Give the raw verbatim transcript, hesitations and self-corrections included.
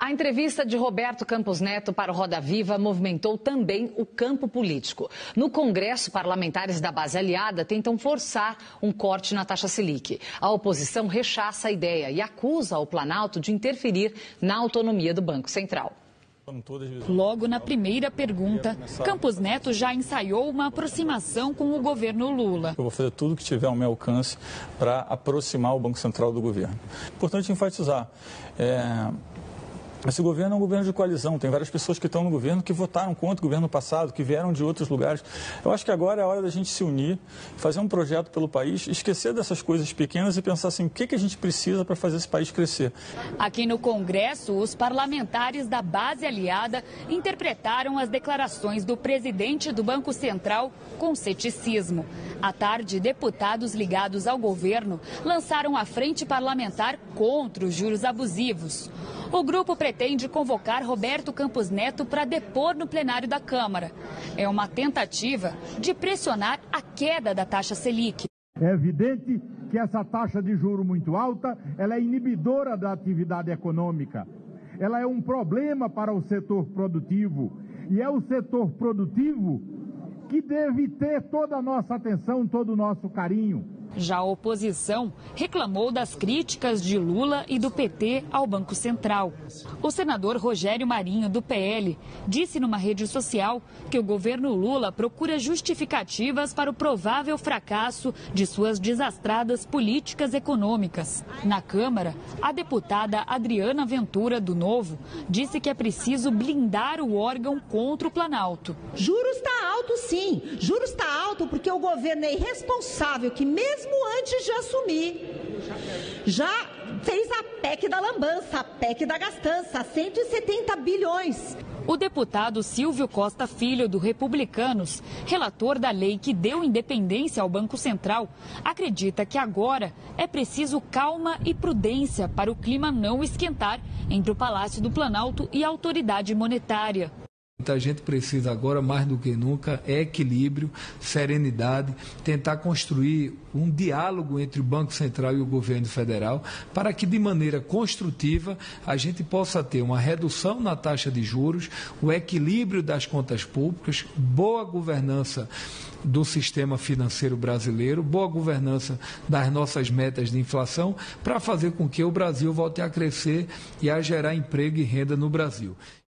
A entrevista de Roberto Campos Neto para o Roda Viva movimentou também o campo político. No Congresso, parlamentares da base aliada tentam forçar um corte na taxa Selic. A oposição rechaça a ideia e acusa o Planalto de interferir na autonomia do Banco Central. Logo na primeira pergunta, Campos Neto já ensaiou uma aproximação com o governo Lula. Eu vou fazer tudo que tiver ao meu alcance para aproximar o Banco Central do governo. Importante enfatizar, é... esse governo é um governo de coalizão, tem várias pessoas que estão no governo que votaram contra o governo passado, que vieram de outros lugares. Eu acho que agora é a hora da gente se unir, fazer um projeto pelo país, esquecer dessas coisas pequenas e pensar assim, o que, que a gente precisa para fazer esse país crescer. Aqui no Congresso, os parlamentares da base aliada interpretaram as declarações do presidente do Banco Central com ceticismo. À tarde, deputados ligados ao governo lançaram a frente parlamentar contra os juros abusivos. O grupo pretende convocar Roberto Campos Neto para depor no plenário da Câmara. É uma tentativa de pressionar a queda da taxa Selic. É evidente que essa taxa de juro muito alta, ela é inibidora da atividade econômica. Ela é um problema para o setor produtivo. E é o setor produtivo que deve ter toda a nossa atenção, todo o nosso carinho. Já a oposição reclamou das críticas de Lula e do P T ao Banco Central. O senador Rogério Marinho, do P L, disse numa rede social que o governo Lula procura justificativas para o provável fracasso de suas desastradas políticas econômicas. Na Câmara, a deputada Adriana Ventura, do Novo, disse que é preciso blindar o órgão contra o Planalto. Juros está alto, sim. Juros está alto porque o governo é irresponsável, que mesmo Mesmo antes de assumir, já fez a P E C da lambança, a P E C da gastança, cento e setenta bilhões. O deputado Silvio Costa Filho, do Republicanos, relator da lei que deu independência ao Banco Central, acredita que agora é preciso calma e prudência para o clima não esquentar entre o Palácio do Planalto e a autoridade monetária. A gente precisa agora, mais do que nunca, é equilíbrio, serenidade, tentar construir um diálogo entre o Banco Central e o governo federal para que, de maneira construtiva, a gente possa ter uma redução na taxa de juros, o equilíbrio das contas públicas, boa governança do sistema financeiro brasileiro, boa governança das nossas metas de inflação, para fazer com que o Brasil volte a crescer e a gerar emprego e renda no Brasil.